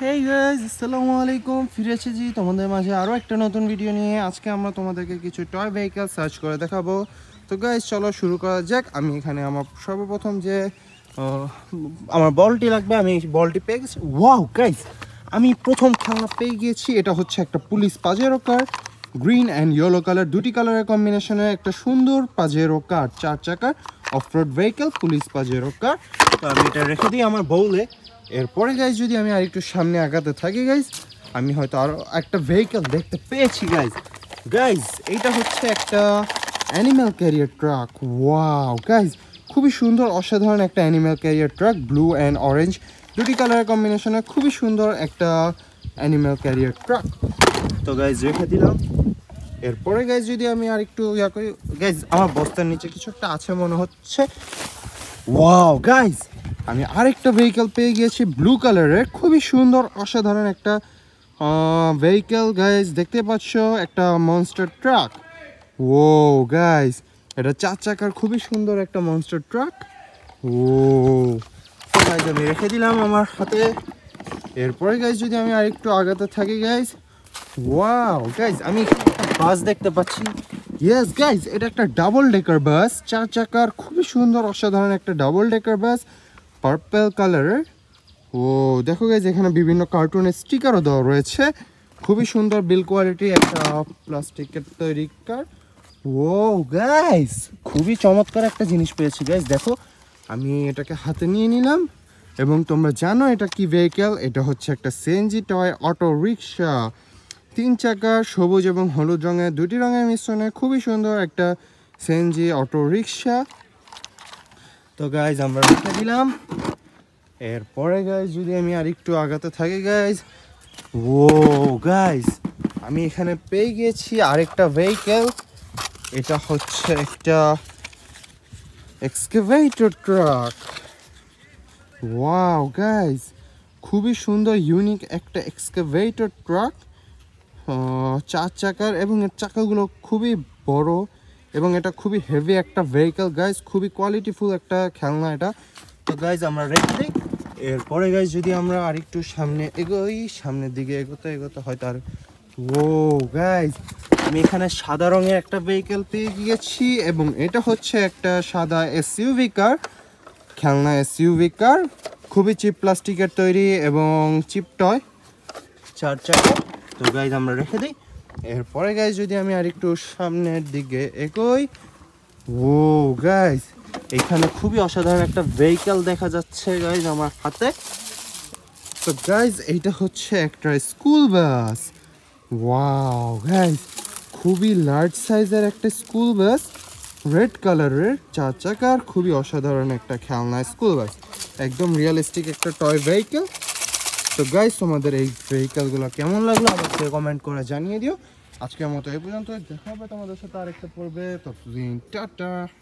Hey guys, আসসালামু আলাইকুম। ফিরে এসেছি তোমাদের মাঝে আরও একটা নতুন ভিডিও নিয়ে। আজকে আমরা তোমাদেরকে কিছু টয় ভেহিকল সার্চ করে দেখাবো। তো গাইস চলো শুরু করা যাক। আমি এখানে আমার সর্বপ্রথম যে আমার বলটি লাগবে, আমি বলটি পেয়ে গেছি। ওয়াও গাইস, আমি প্রথম খেলনা পেয়ে গিয়েছি। এটা হচ্ছে একটা police Pajero car, green and yellow colour, দুটি কালারের কম্বিনেশনে একটা সুন্দর পাজেরো কার, 4 চাকার offroad vehicle police Pajero car. তো আমি এটা রেখে দিই আমার বউলে। এরপরে গাইজ যদি আমি আর একটু সামনে আগাতে থাকি গাইজ, আমি হয়তো আরও একটা ভেহিকল দেখতে পেয়েছি গাইজ। গাইজ এইটা হচ্ছে একটা animal carrier truck. Wow guys, খুবই সুন্দর অসাধারণ একটা animal carrier truck, blue and orange দুটি কালারের কম্বিনেশনে খুবই সুন্দর একটা অ্যানিম্যাল ক্যারিয়ার ট্রাক। তো গাইজ রেখে দিলাম। এরপরে গাইজ যদি আমি আর একটু ইয়া করি গাইজ, আমার বস্তার নিচে কিছু একটা আছে মনে হচ্ছে। ওয়াও গাইজ, আমি আরেকটা ভেহিকল পেয়ে গিয়েছি ব্লু কালারের, খুবই সুন্দর অসাধারণ একটা ভেহিকল গাইজ। দেখতে পাচ্ছ একটা মনস্টার ট্রাক। ও গাইজ, এটা 4 চাকার খুবই সুন্দর একটা মনস্টার ট্রাক। ও গাইজ, আমি রেখে দিলাম আমার হাতে। এরপরে গাইজ যদি আমি আরেকটু আগাতে থাকি গাইজ, ওয়াও গাইজ, আমি এখানে একটা বাস দেখতে পাচ্ছি। ইয়েস গাইজ, এটা একটা ডাবল ডেকার বাস, 4 চাকার খুবই সুন্দর অসাধারণ একটা ডাবল ডেকার বাস, পার্পল কালারের। ও দেখো গাইজ, এখানে বিভিন্ন কার্টুনের স্টিকারও দেওয়া রয়েছে। খুবই সুন্দর বিল কোয়ালিটি একটা প্লাস্টিকের তৈরি কার। ও গাইজ, খুবই চমৎকার একটা জিনিস পেয়েছি গাইজ। দেখো, আমি এটাকে হাতে নিয়ে নিলাম এবং তোমরা জানো এটা কি ভেহিকল। এটা হচ্ছে একটা সিএনজি টয় অটো রিক্সা, 3 চাকা, সবুজ এবং হলুদ রঙের, দুটি রঙের মিশ্রণে খুবই সুন্দর একটা সিএনজি অটো রিক্সা। তো গাইজ আমরা রেখে দিলাম। এরপরে গাইজ যদি আমি আর একটু আগাতে থাকি গাইজ, ও গাইজ, আমি এখানে পেয়ে গিয়েছি আরেকটা ভেহিকল। এটা হচ্ছে একটা এক্সকাভেটর ট্রাক। ওয়াও গাইজ, খুবই সুন্দর ইউনিক একটা এক্সকাভেটর ট্রাক, 4 চাকার এবং এর চাকাগুলো খুবই বড় এবং এটা খুবই হেভি একটা ভেহিকল গাইজ। খুবই কোয়ালিটিফুল একটা খেলনা এটা। তো গাইজ আমরা রেখে দিই। এরপরে গাইজ যদি আমরা আরেকটু সামনে এগোই, সামনের দিকে এগোতে এগোতে হয়তো আর, ও গাইজ, আমি এখানে সাদা রঙের একটা ভেহিকল পেয়ে গিয়েছি এবং এটা হচ্ছে একটা সাদা এসইউভি কার, খেলনা এসইউভি কার, খুবই চিপ প্লাস্টিকের তৈরি এবং চিপ টয়, 4 চাকা। তো গাইজ আমরা রেখে দিই। এরপরে গাইজ যদি আমি আরেকটু সামনের দিকে এগোই, ও গাইজ, এখানে খুবই অসাধারণ একটা ভেহিকল দেখা যাচ্ছে গাইজ আমার হাতে। তো গাইজ এইটা হচ্ছে একটা স্কুল বাস। ওয়াও গাইজ, খুবই লার্জ সাইজের একটা স্কুল বাস, রেড কালারের, 4 চাকার, খুবই অসাধারণ একটা খেলনা স্কুল বাস, একদম রিয়েলিস্টিক একটা টয় ভেহিকল। তো গাইজ তোমাদের এই ভেহিকলগুলো কেমন লাগলো আমাকে কমেন্ট করে জানিয়ে দিও। আজকের মতো এই পর্যন্ত, দেখা হবে তোমাদের সাথে আরেকটা পর্বে। ততদিন টাটা।